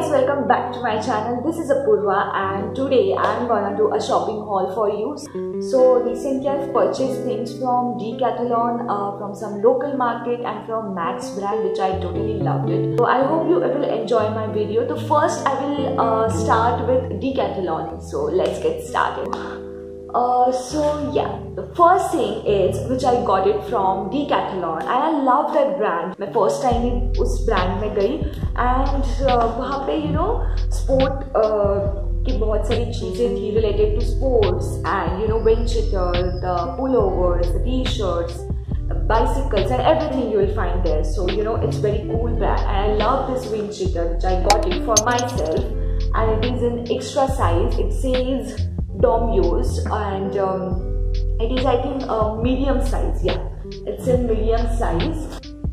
guys, welcome back to my channel. This is Apurva and today I'm gonna do a shopping haul for you. So recently I've purchased things from Decathlon, from some local market and from Max brand, which I totally loved it. So I hope you will enjoy my video. So first I will start with Decathlon. So let's get started. So yeah, the first thing is which I got it from Decathlon and I love that brand. My first time in उस brand में गई and वहाँ पे sport की बहुत सारी चीजें थी related to sports and wind cheater, the pullovers, the t-shirts, the bicycles and everything you will find there. So it's very cool brand and I love this wind cheater which I got it for myself and it is in extra size. It says Domino's and it is I think medium size. Yeah, it's in medium size.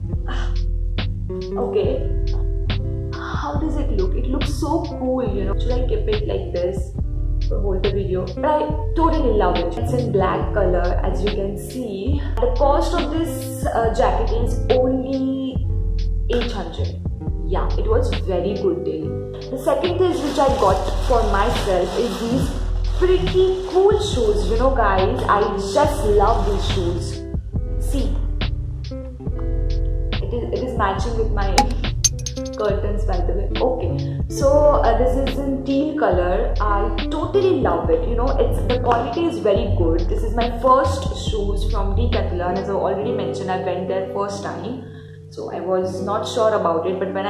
Okay, how does it look? It looks so cool, Should I keep it like this or hold the video? But I totally love it. It's in black color as you can see. The cost of this jacket is only 800. Yeah, it was very good deal. The second thing which I got for myself is these pretty cool shoes. Guys, I just love these shoes. See, it is matching with my curtains, by the way. Okay, so this is in teal color. I totally love it. The quality is very good. This is my first shoes from Decathlon. As I already mentioned, I went there first time, so I was not sure about it. But when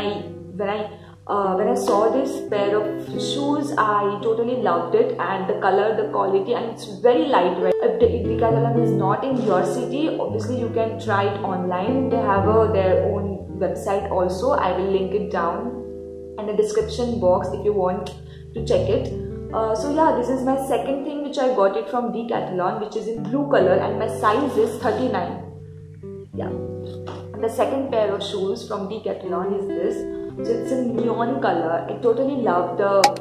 I saw this pair of shoes, I totally loved it, and the color, the quality, and it's very lightweight. If Decathlon is not in your city, obviously you can try it online. They have their own website also. I will link it down in the description box if you want to check it. So yeah, this is my second thing which I got it from Decathlon, which is in blue color and my size is 39. Yeah, and the second pair of shoes from Decathlon is this. So it's a neon color. I totally love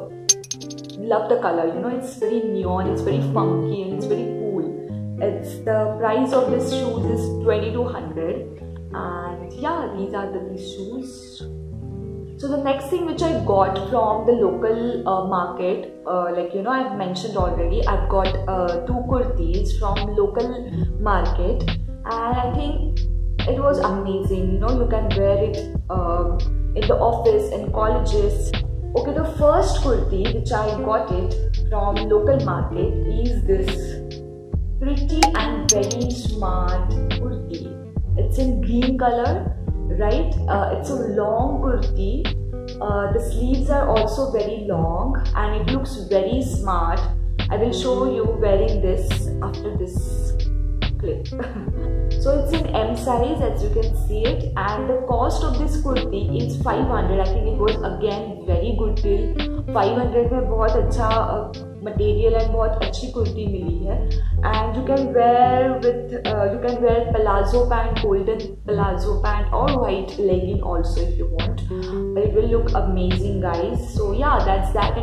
the color. It's very neon, it's very funky and it's very cool. It's the price of this shoes is 2200 and yeah, these are these shoes. So the next thing which I got from the local market, I've mentioned already, I've got 2 kurtis from local market and I think it was amazing. You can wear it in the office, in colleges. Okay, the first kurti which I got it from local market is this pretty and very smart kurti. It's in green color, right? It's a long kurti. The sleeves are also very long and it looks very smart. I will show you wearing this after this clip. So it's in M size as you can see it, and the cost of this kurti is 500. I think it was again very good deal. 500 में बहुत अच्छा material and बहुत अच्छी kurti मिली है, and you can wear palazzo pant, golden palazzo pant or white legging also if you want. But it will look amazing, guys. So yeah, that's that.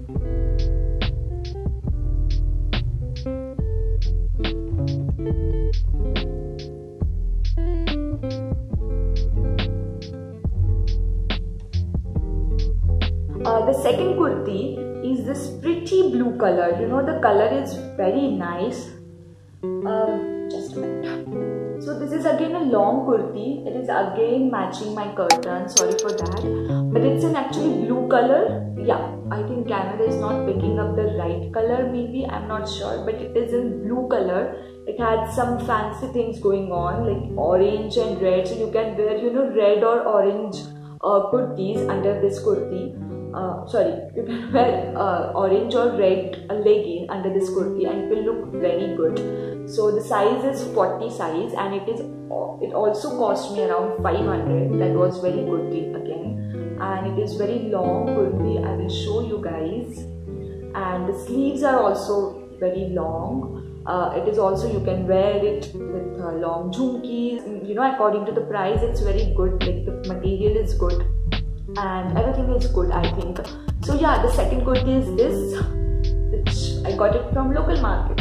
The second kurti is this pretty blue color. The color is very nice. Just a minute. So this is again a long kurti. It is again matching my curtain. Sorry for that. But it's in actually blue color. Yeah, I think camera is not picking up the right color. Maybe, I'm not sure. But it is in blue color. It had some fancy things going on like orange and red. So you can wear red or orange kurtis under this kurti. You can wear orange or red legging under this kurti and it will look very good. So the size is 40 size and it also cost me around 500. That was very good deal again, and it is very long kurti. I will show you guys, and the sleeves are also very long. It is also, you can wear it with long jhumkis. According to the price, it's very good. Like the material is good and everything is good, I think. So yeah, the second kurti is this, which I got it from local market.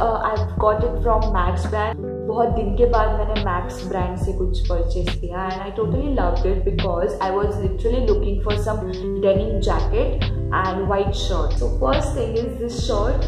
I've got it from Max brand. बहुत दिन के बाद मैंने Max brand से कुछ purchase किया and I totally loved it because I was literally looking for some denim jacket and white shirt. So first thing is this shirt.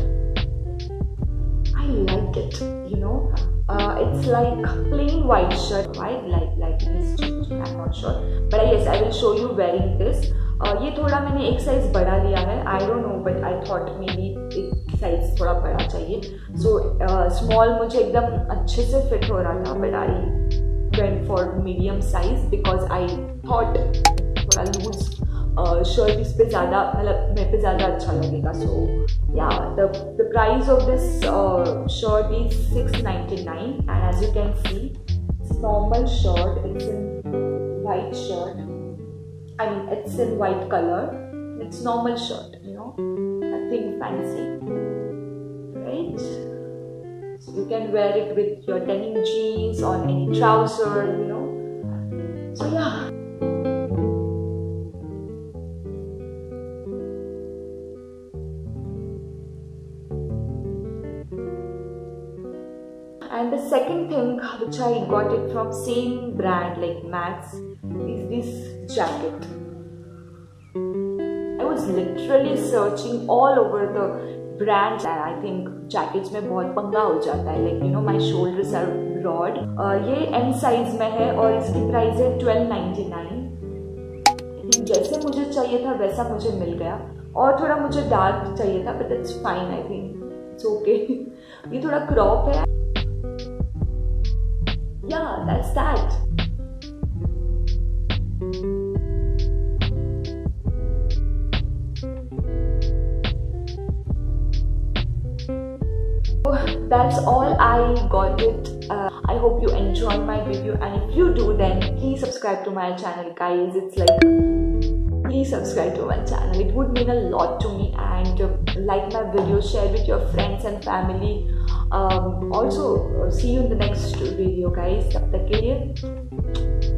I like it, you know. It's like plain white shirt. Why like this? I'm not sure, but yes, I will show you wearing this. ये थोड़ा मैंने एक size बड़ा लिया है. I don't know, but I thought maybe एक size थोड़ा बड़ा चाहिए. So small मुझे एकदम अच्छे से fit हो रहा था, but I went for medium size because I thought थोड़ा loose शर्ट इस पे ज़्यादा मतलब मेरे पे ज़्यादा अच्छा लगेगा. So yeah, the price of this shirt is $6.99 and as you can see, it's normal shirt. It's in white shirt. I mean, it's in white color. It's normal shirt, you know, nothing fancy, right? So you can wear it with your denim jeans or any trouser, you know. So yeah. And the second thing which I got it from same brand like Max is this jacket. I was literally searching all over the brands and I think jackets में बहुत पंगा हो जाता है. Like you know, my shoulders are broad. ये M size में है और इसकी प्राइस है $12.99. जैसे मुझे चाहिए था वैसा मुझे मिल गया और थोड़ा मुझे डार्क चाहिए था, but that's fine. I think it's okay. ये थोड़ा क्रॉप है. Yeah, that's that. That's all I got it. I hope you enjoyed my video and if you do then please subscribe to my channel guys. It's like please subscribe to my channel. It would mean a lot to me and like my video, share with your friends and family. Also see you in the next video guys. तब तक के लिए